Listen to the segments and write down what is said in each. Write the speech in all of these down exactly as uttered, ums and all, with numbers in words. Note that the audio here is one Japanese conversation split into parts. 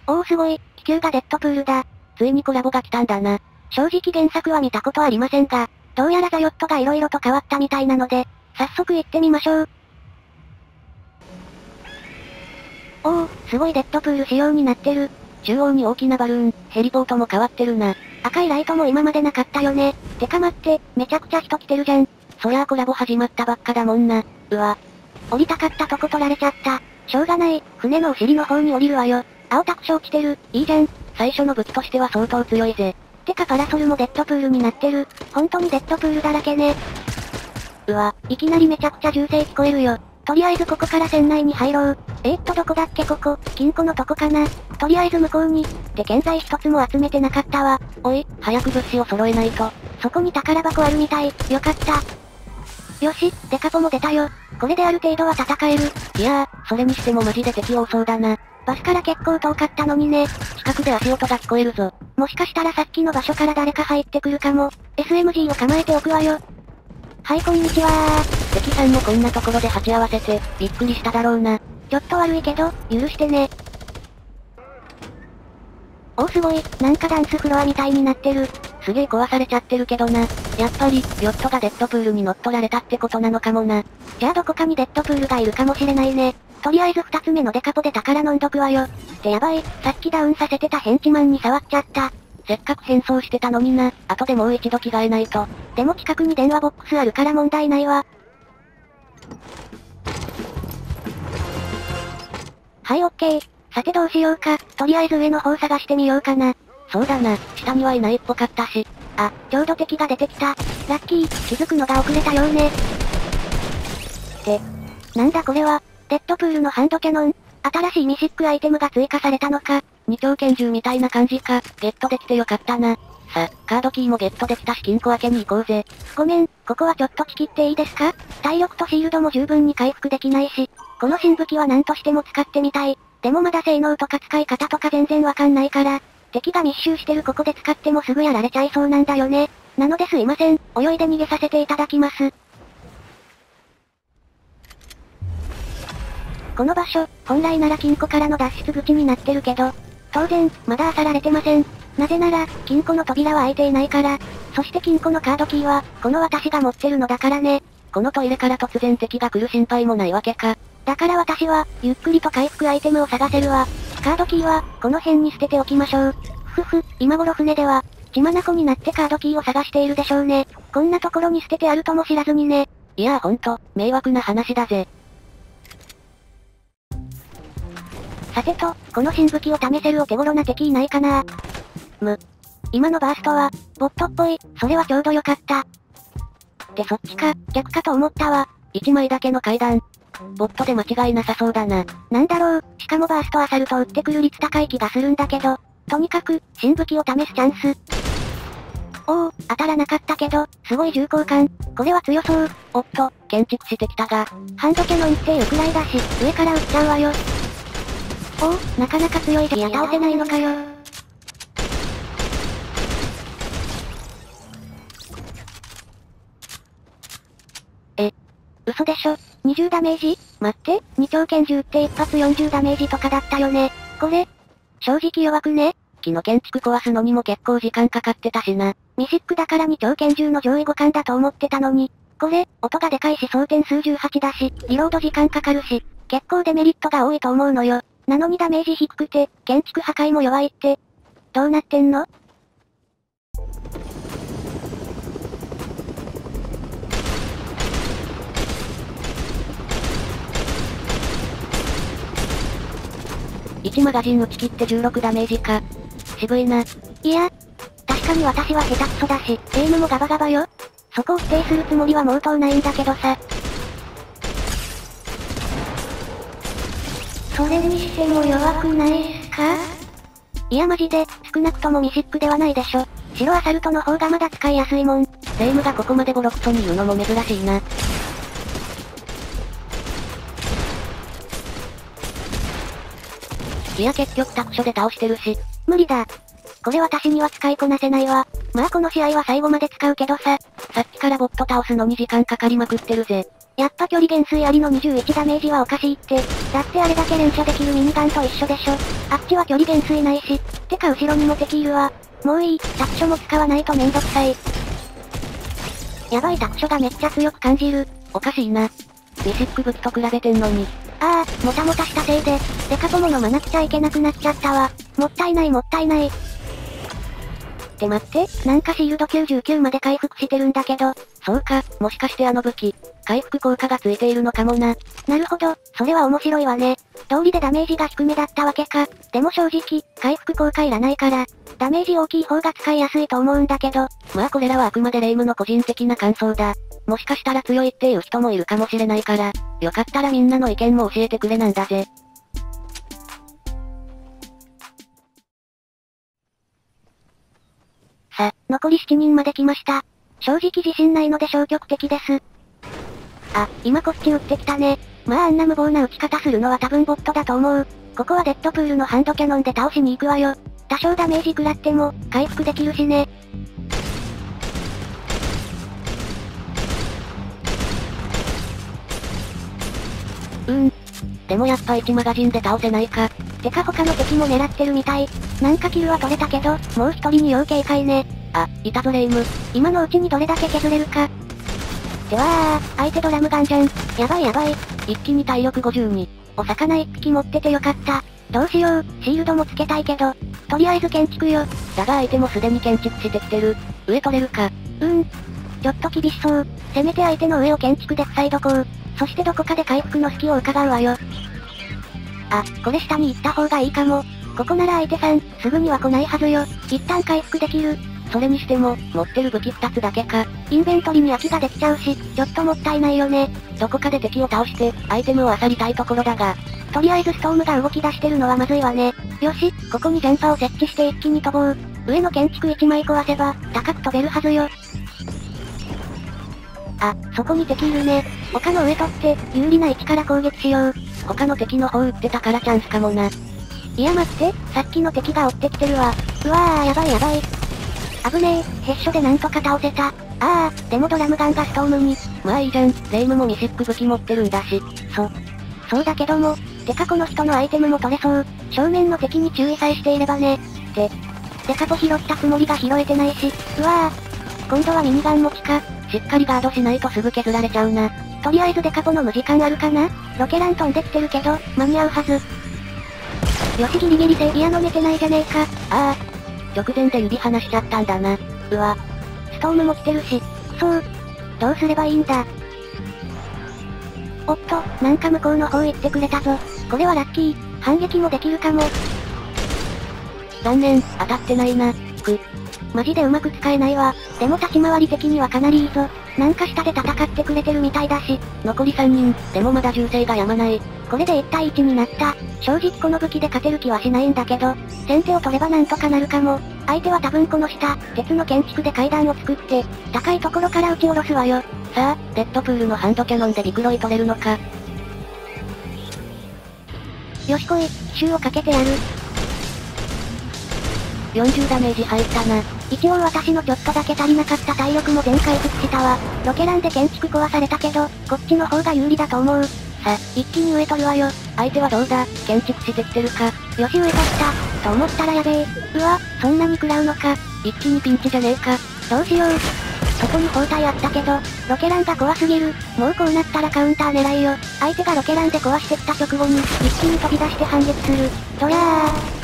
おおすごい、気球がデッドプールだ。 ついにコラボが来たんだな。 正直原作は見たことありませんが、どうやらザヨットが色々と変わったみたいなので、早速行ってみましょう。おお、すごいデッドプール仕様になってる。 中央に大きなバルーン、ヘリポートも変わってるな。 赤いライトも今までなかったよね。てか待って、めちゃくちゃ人来てるじゃん。 そりゃあコラボ始まったばっかだもんな。 うわ。降りたかったとこ取られちゃった。しょうがない、船のお尻の方に降りるわよ。青タクション来てる、いいじゃん。 最初の武器としては相当強いぜ。 てかパラソルもデッドプールになってる。本当にデッドプールだらけね。うわ、いきなりめちゃくちゃ銃声聞こえるよ。とりあえずここから船内に入ろう。えー、っとどこだっけここ、金庫のとこかな。とりあえず向こうに。って建材一つも集めてなかったわ。 おい、早く物資を揃えないと。 そこに宝箱あるみたい。よかった。よし、デカポも出たよ。これである程度は戦える。 いやー、それにしてもマジで敵多そうだな。 バスから結構遠かったのにね。 近くで足音が聞こえるぞ。 もしかしたらさっきの場所から誰か入ってくるかも。エスエムジー を構えておくわよ。はい、こんにちはー。 敵さんもこんなところで鉢合わせて、びっくりしただろうな。 ちょっと悪いけど、許してね。おーすごい、なんかダンスフロアみたいになってる。 すげえ壊されちゃってるけどな。やっぱり、ヨットがデッドプールに乗っ取られたってことなのかもな。 じゃあどこかにデッドプールがいるかもしれないね。とりあえず二つ目のデカポで宝飲んどくわよ。ってやばい、さっきダウンさせてたヘンチマンに触っちゃった。 せっかく変装してたのにな。後でもう一度着替えないと。 でも近くに電話ボックスあるから問題ないわ。はい、オッケー。さてどうしようか。とりあえず上の方探してみようかな。 そうだな、下にはいないっぽかったし。 あ、ちょうど敵が出てきた。ラッキー、気づくのが遅れたようね。って、なんだこれは、デッドプールのハンドキャノン。新しいミシックアイテムが追加されたのか。 二丁拳銃みたいな感じか。ゲットできてよかったな。さ、カードキーもゲットできたし金庫開けに行こうぜ。 ごめん、ここはちょっと仕切っていいですか？体力とシールドも十分に回復できないし、この新武器は何としても使ってみたい。でもまだ性能とか使い方とか全然わかんないから、敵が密集してるここで使ってもすぐやられちゃいそうなんだよね。なのですいません、泳いで逃げさせていただきます。この場所、本来なら金庫からの脱出口になってるけど、当然、まだ漁られてません。なぜなら、金庫の扉は開いていないから。そして金庫のカードキーは、この私が持ってるのだからね。 このトイレから突然敵が来る心配もないわけか。 だから私は、ゆっくりと回復アイテムを探せるわ。カードキーは、この辺に捨てておきましょう。ふふ、今頃船では、血眼になってカードキーを探しているでしょうね。こんなところに捨ててあるとも知らずにね。 いやーほんと、迷惑な話だぜ。 さてと、この新武器を試せるお手頃な敵いないかな。む。今のバーストは、ボットっぽい、それはちょうどよかった。ってそっちか、逆かと思ったわ。 一枚だけの階段。ボットで間違いなさそうだな。 なんだろう、しかもバーストアサルト撃ってくる率高い気がするんだけど、とにかく、新武器を試すチャンス。おお、当たらなかったけど、すごい重厚感。これは強そう。 おっと、建築してきたが。 ハンドキャノンっていうくらいだし、上から撃っちゃうわよ。おお、なかなか強いで。いや倒せないのかよ。え、嘘でしょ。にじゅうダメージ？待って、二丁拳銃って一発よんじゅうダメージとかだったよね。これ、正直弱くね？ 木の建築壊すのにも結構時間かかってたしな。 ミシックだから二丁拳銃の上位互換だと思ってたのに。これ、音がでかいし装填数じゅうはちだし、リロード時間かかるし、結構デメリットが多いと思うのよ。なのにダメージ低くて、建築破壊も弱いって。どうなってんの？ いちマガジン打ち切ってじゅうろくダメージか。渋いな。 いや、確かに私は下手くそだし、エイムもガバガバよ。そこを否定するつもりは毛頭ないんだけどさ。それにしても弱くないっすか？いやマジで、少なくともミシックではないでしょ。白アサルトの方がまだ使いやすいもん。 レイムがここまでボロクソに言うのも珍しいな。いや結局タクショで倒してるし。 無理だ。これ私には使いこなせないわ。まあこの試合は最後まで使うけどさ。 さっきからボット倒すのに時間かかりまくってるぜ。 やっぱ距離減衰ありのにじゅういちダメージはおかしいって。だってあれだけ連射できるミニガンと一緒でしょ。あっちは距離減衰ないし。てか後ろにも敵いるわ。もういい、タクショも使わないとめんどくさい。やばいタクショがめっちゃ強く感じる。 おかしいな。ミシック武器と比べてんのに。 ああ、もたもたしたせいで、デカポモ飲まなくちゃいけなくなっちゃったわ。もったいないもったいない。って待って、なんかシールドきゅうじゅうきゅうまで回復してるんだけど。 そうか、もしかしてあの武器、回復効果がついているのかもな。 なるほど、それは面白いわね。道理でダメージが低めだったわけか。でも正直、回復効果いらないから、ダメージ大きい方が使いやすいと思うんだけど。 まあこれらはあくまでレイムの個人的な感想だ。もしかしたら強いっていう人もいるかもしれないから、よかったらみんなの意見も教えてくれなんだぜ。 さ、残りしちにんまで来ました。正直自信ないので消極的です。あ、今こっち撃ってきたね。まああんな無謀な撃ち方するのは多分ボットだと思う。ここはデッドプールのハンドキャノンで倒しに行くわよ。多少ダメージ食らっても、回復できるしね。 うーん。でもやっぱいちマガジンで倒せないか。 てか他の敵も狙ってるみたい。なんかキルは取れたけど、もう一人に要警戒ね。 あ、いたぞレイム。 今のうちにどれだけ削れるか。ってわー、相手ドラムガンじゃん。やばいやばい。 一気に体力ごじゅうに。 お魚一匹持っててよかった。どうしよう、シールドもつけたいけど。とりあえず建築よ。 だが相手もすでに建築してきてる。上取れるか。 うーん。ちょっと厳しそう。せめて相手の上を建築で塞いどこう。そしてどこかで回復の隙を伺うわよ。あ、これ下に行った方がいいかも。ここなら相手さん、すぐには来ないはずよ。一旦回復できる。 それにしても、持ってる武器ふたつだけか。 インベントリに空きができちゃうし、ちょっともったいないよね。 どこかで敵を倒して、アイテムを漁りたいところだが。 とりあえずストームが動き出してるのはまずいわね。よし、ここにジャンパを設置して一気に飛ぼう。上の建築いちまい壊せば、高く飛べるはずよ。あ、そこに敵いるね。他の上取って、有利な位置から攻撃しよう。 他の敵の方撃ってたからチャンスかもな。 いや待って、さっきの敵が追ってきてるわ。うわーやばいやばい。危ねえ、ヘッショでなんとか倒せた。あー、でもドラムガンがストームに。 まあいいじゃん、レイムもミシック武器持ってるんだし。 そ、そうだけども、てかこの人のアイテムも取れそう。正面の敵に注意さえしていればね。って、デカポ拾ったつもりが拾えてないし。うわー、今度はミニガン持ちか。 しっかりガードしないとすぐ削られちゃうな。 とりあえずデカポの無時間あるかな。ロケラン飛んできてるけど、間に合うはず。よしギリギリセーギア飲めてないじゃねえか。 ああ。直前で指離しちゃったんだな。 うわ。ストームも来てるし。そう。どうすればいいんだ。おっと、なんか向こうの方行ってくれたぞ。これはラッキー。反撃もできるかも。 残念、当たってないな。く。 マジでうまく使えないわ。でも立ち回り的にはかなりいいぞ。なんか下で戦ってくれてるみたいだし。 残りさんにん、でもまだ銃声が止まない。 これでいち対いちになった。正直この武器で勝てる気はしないんだけど、先手を取ればなんとかなるかも。相手は多分この下、鉄の建築で階段を作って、高いところから撃ち下ろすわよ。 さあ、デッドプールのハンドキャノンでビクロイ取れるのか。 よし来い、奇襲をかけてやる。 よんじゅうダメージ入ったな。 一応私のちょっとだけ足りなかった体力も全回復したわ。ロケランで建築壊されたけど、こっちの方が有利だと思う。さ、一気に上取るわよ。 相手はどうだ、建築してきてるか。 よし上取った。と思ったらやべえ。うわ、そんなに食らうのか。 一気にピンチじゃねえか。 どうしよう。そこに包帯あったけど、ロケランが怖すぎる。もうこうなったらカウンター狙いよ。相手がロケランで壊してきた直後に、一気に飛び出して反撃する。どやー。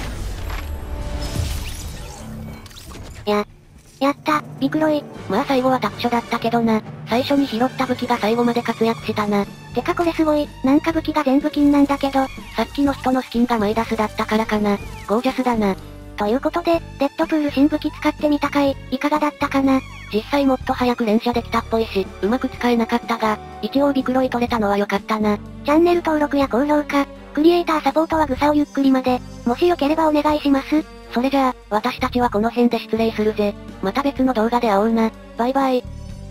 や、やった、ビクロイ。 まあ最後はタクショだったけどな。最初に拾った武器が最後まで活躍したな。 てかこれすごい、なんか武器が全部金なんだけど、 さっきの人のスキンがマイダスだったからかな。ゴージャスだな。 ということで、デッドプール新武器使ってみたかい、いかがだったかな。 実際もっと早く連射できたっぽいし、うまく使えなかったが、一応ビクロイ取れたのは良かったな。 チャンネル登録や高評価、クリエイターサポートはグサをゆっくりまで、もしよければお願いします。 それじゃあ、私たちはこの辺で失礼するぜ。また別の動画で会おうな。バイバイ。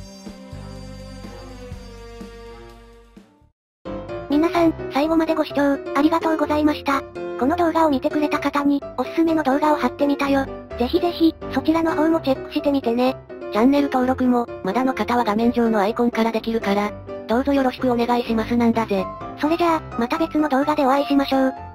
皆さん、最後までご視聴、ありがとうございました。この動画を見てくれた方に、おすすめの動画を貼ってみたよ。ぜひぜひ、そちらの方もチェックしてみてね。 チャンネル登録も、まだの方は画面上のアイコンからできるから、 どうぞよろしくお願いしますなんだぜ。 それじゃあ、また別の動画でお会いしましょう。